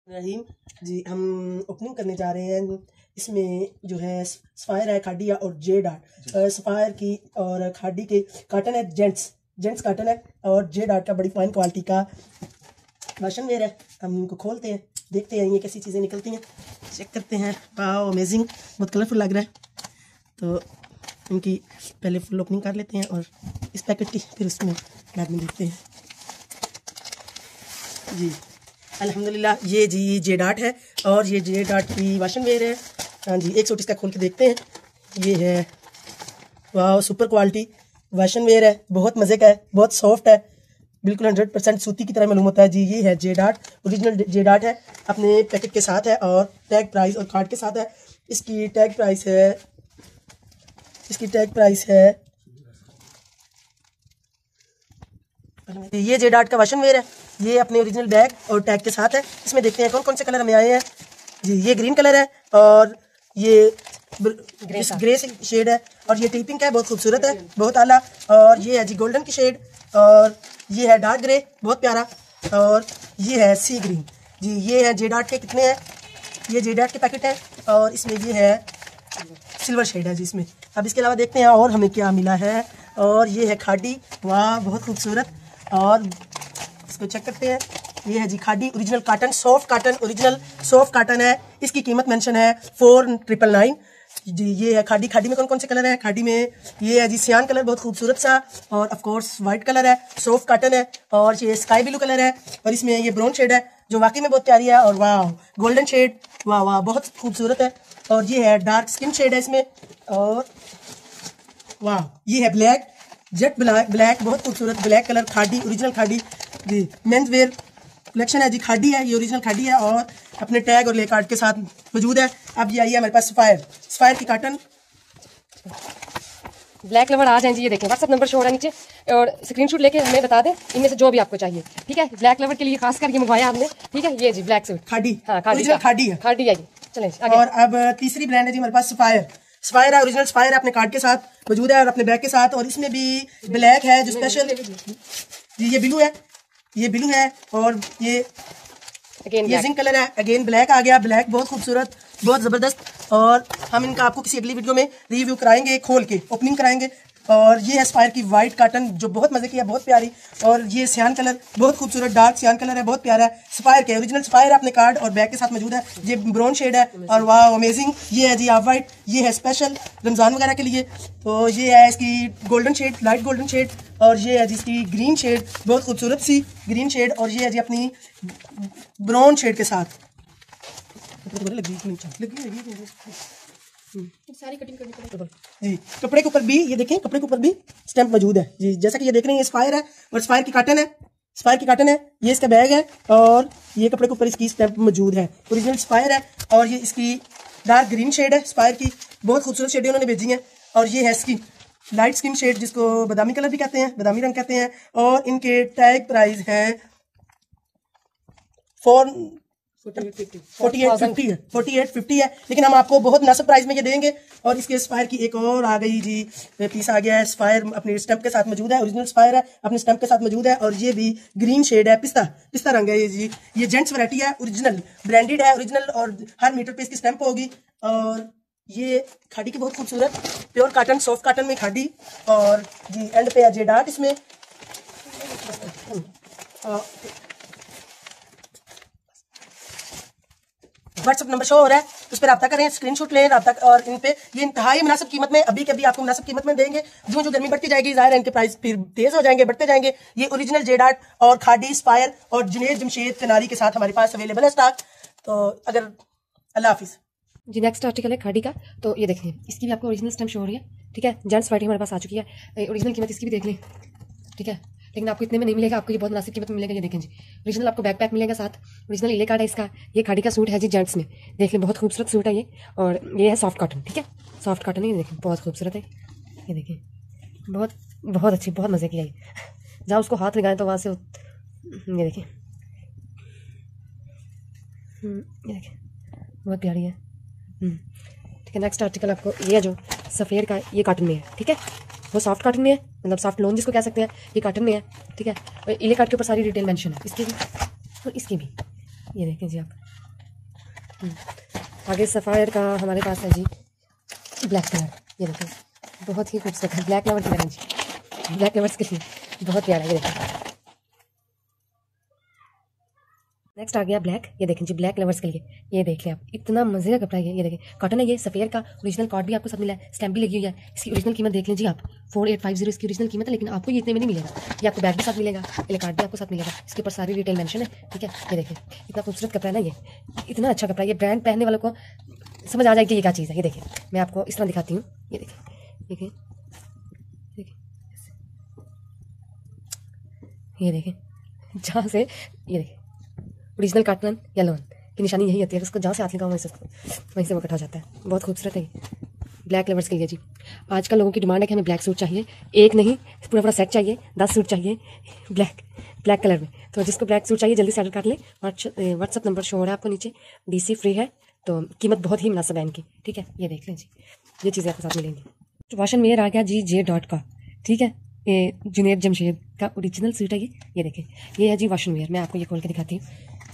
रहीम जी, हम ओपनिंग करने जा रहे हैं। इसमें जो है सफ़ायर है, खाड़ी है और जे डार्ट। सफ़ायर की और खाड़ी के काटन है, जेंट्स काटन है, और जे डार्ट का बड़ी फाइन क्वालिटी का वाशन वेयर है। हम इनको खोलते हैं, देखते हैं ये कैसी चीज़ें निकलती हैं, चेक करते हैं। वाओ अमेजिंग, बहुत कलरफुल लग रहा है। तो इनकी पहले फुल ओपनिंग कर लेते हैं और इस पैकेट की फिर उसमें बाद में देखते हैं जी। अल्हम्दुलिल्लाह ये जी जे डार्ट है और ये जे डार्ट की वाशन वेयर है। हाँ जी, एक सूट इसका खोल के देखते हैं। ये है, वाह सुपर क्वालिटी वाशन वेयर है, बहुत मज़े का है, बहुत सॉफ्ट है, बिल्कुल 100% सूती की तरह मालूम होता है जी। ये है J Dart, original J Dart है, अपने पैकेट के साथ है और टैग प्राइस और कार्ड के साथ है। इसकी टैग प्राइस है ये जे डार्ट का वाशन वेयर है। ये अपने ओरिजिनल बैग और टैग के साथ है। इसमें देखते हैं कौन कौन से कलर हमें आए हैं जी। ये ग्रीन कलर है और ये ग्रे शेड है और ये टी पिंक है, बहुत खूबसूरत है, बहुत आला। और ये है जी गोल्डन की शेड और ये है डार्क ग्रे, बहुत प्यारा। और ये है सी ग्रीन जी। ये है जे डार्ट के कितने हैं, ये जे डार्ट के पैकेट है और इसमें ये है सिल्वर शेड है जी इसमें। अब इसके अलावा देखते हैं और हमें क्या मिला है। और ये है खाड़ी, वाह बहुत खूबसूरत। और इसको चेक करते हैं। ये है जी खाड़ी original cotton, soft cotton, original soft cotton है। इसकी कीमत मेंशन है 4999 जी। ये है खाड़ी। खाड़ी में कौन कौन से कलर है? खाड़ी में ये है जी सियान कलर, बहुत खूबसूरत सा, और ऑफ कोर्स वाइट कलर है, सॉफ्ट काटन है। और ये स्काई ब्लू कलर है और इसमें ये ब्राउन शेड है जो वाकई में बहुत प्यारी है। और वाह गोल्डन शेड, वाह वाह बहुत खूबसूरत है। और ये है डार्क स्किन शेड है इसमें। और वाह ये है ब्लैक, जेट ब्लैक, बहुत खूबसूरत ब्लैक कलर। खाड़ी ओरिजिनल खाड़ी जी, मेंस वेयर कलेक्शन है जी। खाड़ी है ये, ओरिजिनल खाड़ी है और अपने टैग और ले कार्ड के साथ मौजूद है। अब ये आई है हमारे पास सफायर की काटन। ब्लैक लवर आ जाए जी। ये देखें व्हाट्सएप नंबर शो हो रहा है नीचे और स्क्रीनशॉट लेके हमें बता दें इनमें से जो भी आपको चाहिए, ठीक है। ब्लैक लवर के लिए खास करके मंगवाया आपने, ठीक है। ये जी ब्लैक सूट खाड़ी, हाँ खाड़ी है, खाड़ी है जी। चलें आगे। और अब तीसरी ब्रांड है जी हमारे पास सफायर है, ओरिजिनल सफायर है, अपने कार्ड के साथ मौजूद है और अपने बैग के साथ। और इसमें भी ब्लैक है जो स्पेशल जी, ये ब्लू है और ये जिंक कलर है। अगेन ब्लैक आ गया, ब्लैक बहुत खूबसूरत, बहुत जबरदस्त। और हम इनका आपको किसी अगली वीडियो में रिव्यू कराएंगे, खोल के ओपनिंग कराएंगे। और ये है स्पायर की वाइट काटन जो बहुत मजे की है, बहुत प्यारी। और ये सियान कलर, बहुत खूबसूरत डार्क सियान कलर है, बहुत प्यारा है। स्पायर के ओरिजिनल स्पायर है, अपने कार्ड और बैग के साथ मौजूद है। ये ब्राउन शेड है और वाह अमेजिंग। ये है जी ऑफ वाइट, ये है स्पेशल रमजान वगैरह के लिए। तो ये है इसकी golden shade, light golden shade. और ये है जिसकी ग्रीन शेड, बहुत खूबसूरत सी ग्रीन शेड। और ये है जी अपनी ब्राउन शेड के साथ। सारी कटिंग करनी पड़ेगी जी। कपड़े के ऊपर भी ये देखें, कपड़े के ऊपर भी स्टैंप मौजूद है जी। जैसा कि ये देख रहे हैं, ये स्पायर है और स्पायर की काटन है। ये इसका बैग है और ये कपड़े के ऊपर इसकी स्टैंप मौजूद है, ओरिजिनल स्पायर है। और ये इसकी डार्क ग्रीन शेड है स्पायर की, बहुत खूबसूरत शेड उन्होंने भेजी है। और ये है इसकी लाइट स्किन शेड जिसको बादामी कलर भी कहते हैं, बादामी रंग कहते हैं। और इनके टैग प्राइस है 4850 है, लेकिन हम आपको बहुत मुनासिब प्राइस में ये देंगे। और इसके स्पायर की एक और आ गई जी, पीस आ गया है। स्पायर अपने स्टैंप के साथ मौजूद है, ओरिजिनल स्पायर है, अपने स्टैंप के साथ मौजूद है। और ये भी ग्रीन शेड है, पिस्ता रंग है ये जी। ये जेंट्स वैरायटी है, ओरिजिनल ब्रांडेड है, ओरिजिनल, और हर मीटर पे इसकी स्टैंप होगी। और ये खाड़ी की बहुत खूबसूरत प्योर काटन, सॉफ्ट काटन में खाड़ी। और जी एंड पे है जे डार्ट इसमें। व्हाट्सएप नंबर शो हो रहा है, उस पर रब्ता करें, स्क्रीनशॉट लें रब्ता। और इन पे ये इंतहाई मुनासिब कीमत में अभी के अभी आपको मुनासिब कीमत में देंगे। जो जो गर्मी बढ़ती जाएगी जाहिर है इनके प्राइस फिर तेज हो जाएंगे, बढ़ते जाएंगे। ये ओरिजिनल जे डार्ट और खाड़ी स्पायर और जुनेद जमशेद कनारी के साथ हमारे पास अवेलेबल है स्टॉक। तो अगर अल्लाह हाफिज जी। नेक्स्ट आर्टिकल है खाड़ी का। तो ये देखें इसकी भी आपको ओरिजिनल स्टैम्प शो हो रही है, ठीक है। जेंट्स वैरायटी हमारे पास आ चुकी है। ओरिजिनल कीमत इसकी भी देख लें, ठीक है। लेकिन आपको इतने में नहीं मिलेगा, आपको ये बहुत मुनासिब कीमत में मिलेगा। ये देखें जी, ओरिजिनल आपको बैकपैक मिलेगा साथ, ओरिजिनल इले कार्ड है इसका। ये खाड़ी का सूट है जी जेंट्स में, देख लें बहुत खूबसूरत सूट है ये। और ये है सॉफ्ट कॉटन, ठीक है, सॉफ्ट कॉटन है। ये देखें बहुत खूबसूरत है, ये देखें बहुत अच्छी, बहुत मज़े की है। जहाँ उसको हाथ लगाएं तो वहाँ से ये देखें, ये देखें बहुत प्यारी है, ठीक है। नेक्स्ट आर्टिकल आपको ये है जो सफ़ेद का, ये कॉटन में है, ठीक है। वो सॉफ्ट कॉटन में है, मतलब सॉफ्ट लोन जिसको कह सकते हैं, ये कॉटन में है, ठीक है। और इले कार्ड के ऊपर सारी डिटेल मेंशन है, इसकी भी और इसकी भी। ये देखें जी आप, आगे सफ़ायर का हमारे पास है जी ब्लैक कलर, ये देखिए बहुत ही खूबसूरत है, ब्लैक लवर्स की तरह जी, ब्लैक लवर्स के लिए बहुत प्यारा है, ये देखिए। नेक्स्ट आ गया ब्लैक, ये देखें जी ब्लैक लवर्स के लिए, ये देख लें आप, इतना मजे का कपड़ा है ये देखें, कॉटन है ये, सफ़ेयर का ओरिजिनल कॉट भी आपको साथ मिला है, स्टैम्प भी लगी हुई है। इसकी ओरिजिनल कीमत देख लें जी आप, 4850 इसकी ओरिजिनल कीमत है, लेकिन आपको ये इतने में नहीं मिलेगा। ये आपको बैग भी साथ मिलेगा, ये कार्ड भी आपको साथ मिलेगा, इसके ऊपर सारी डिटेल मेंशन है, ठीक है। ये देखें इतना खूबसूरत कपड़ा है ना, ये इतना अच्छा कपड़ा है, ये ब्रांड पहनने वालों को समझ आ जाएगी ये क्या चीज़ है। ये देखिए मैं आपको इस तरह दिखाती हूँ, ये देखिए देखिए देखिए, ये देखें जहाँ से, ये देखिए ओरिजिनल कॉटन या लोन की निशानी यही होती है, उसको जहाँ से हाथ लगाओ वहीं से वो कट हो जाता है। बहुत खूबसूरत है ये ब्लैक लवर्स के लिए जी। आजकल लोगों की डिमांड है कि हमें ब्लैक सूट चाहिए, एक नहीं पूरा पूरा सेट चाहिए, 10 सूट चाहिए ब्लैक कलर में। तो जिसको ब्लैक सूट चाहिए जल्दी से ऑर्डर कर लें। व्हाट्सअप नंबर शो हो रहा है आपको नीचे, DC फ्री है, तो कीमत बहुत ही मुनासिब है इनकी, ठीक है। ये देख लें जी, ये चीज़ें आपके साथ मिलेंगी। तो वाशन वेयर आ गया जी J.Dot का, ठीक है। ये जुनेद जमशेद का ओरिजिनल सूट है ये देखें, ये है जी वाशन वेयर। मैं आपको ये खोल के दिखाती हूँ,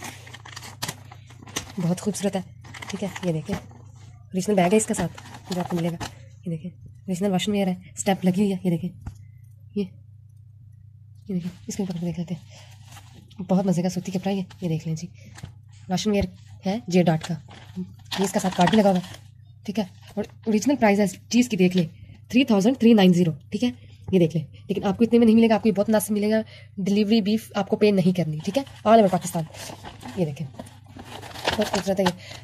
बहुत खूबसूरत है, ठीक है। ये देखें ओरिजिनल बैग है इसका साथ जो आपको मिलेगा, ये देखें ओरिजिनल वाशन वेयर है, स्टेप लगी हुई है, ये देखें ये देखिए इसके ऊपर देख लेते हैं, बहुत मज़े का सूती कपड़ा है ये देख लें जी, वाशन वेयर है J.Dot का, ये इसका साथ कार्ड भी लगा हुआ है, ठीक है। और ओरिजिनल प्राइस है चीज़ की देख लें 3390, ठीक है। ये देख लें, लेकिन आपको इतने में नहीं मिलेगा, आपको बहुत मुनासिब मिलेगा, डिलीवरी भी आपको पे नहीं करनी, ठीक है, ऑल ओवर पाकिस्तान। ये देखें बहुत खूबसूरत है ये,